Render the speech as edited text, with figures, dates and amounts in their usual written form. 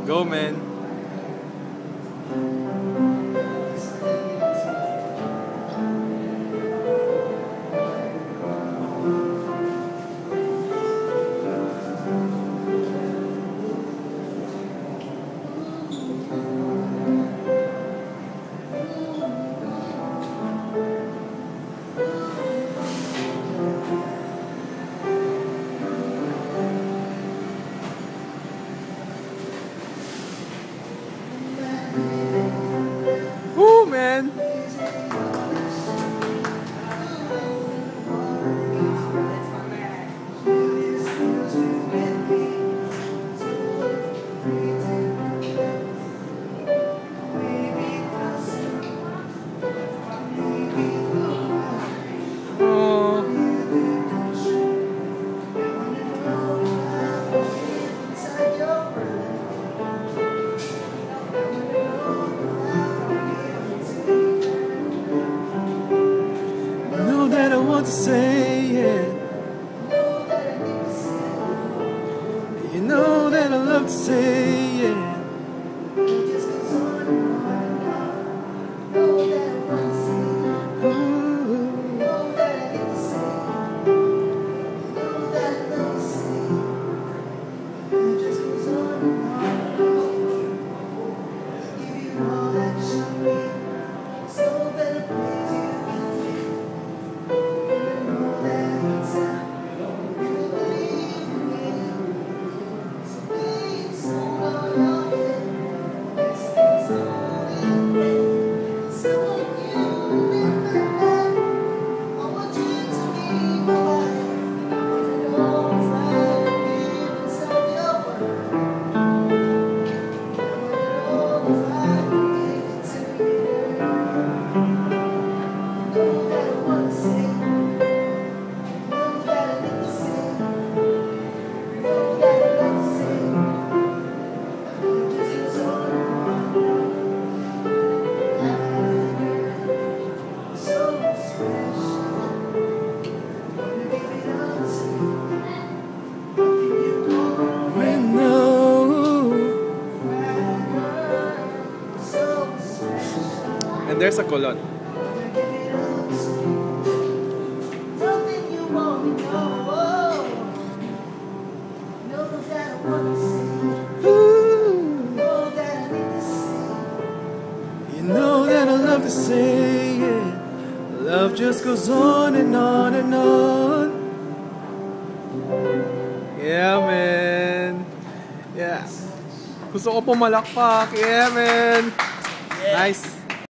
Go, man. Woo, man. That I want to say it. You know that I love to say it. And there's a colon. You know that I love to say it. Love just goes on and on and on. Yeah, man. Yeah. Gusto ko pumalakpak. Yeah, man. Nice.